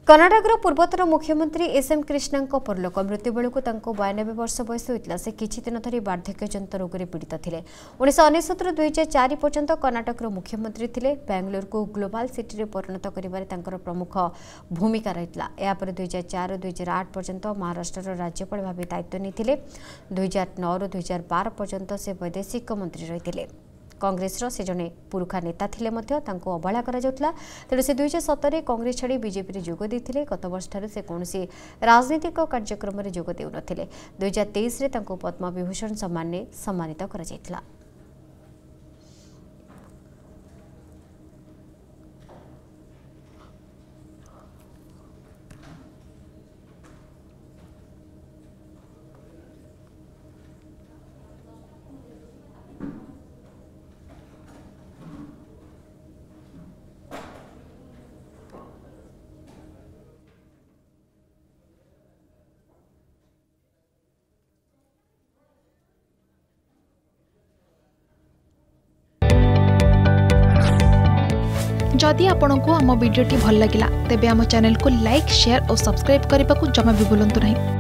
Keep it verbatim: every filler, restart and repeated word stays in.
कर्णाटकर पूर्वतर मुख्यमंत्री एस.एम. कृष्णा परलोक मृत्यु बेलू बयानबे वर्ष बयस होता से किछि दिन धरी वार्धक्यजनित रोग पीड़ित थे। उन्नीस अनेशत दुई हजार चार पर्यंत कर्णाटकर मुख्यमंत्री थे। बेंगलुरु को ग्लोबल सिटी परिणत कर प्रमुख भूमिका रही। यापर दुई हजार चार दुई हजार आठ पर्यंत महाराष्ट्र राज्यपाल भाव दायित्व नहीं। दुई हजार नौ रु दुई हजार बार पर्यंत से वैदेशिक मंत्री रही। कांग्रेस से जड़े पुरुखा नेता थे अवहेला तेणु से दुई हजार सतर कांग्रेस छाड़ी बीजेपी में जोग देते। गत वर्ष से कौन राजनीतिक कार्यक्रम में जोग देउ नथिले। दुई हजार तेईस पद्म विभूषण सम्मान सम्मानित करा। जदि आपंक आम भिडी भल लगा तेब आम चैनल को लाइक शेयर और सब्सक्राइब करने को जमा भी भूलु नहीं।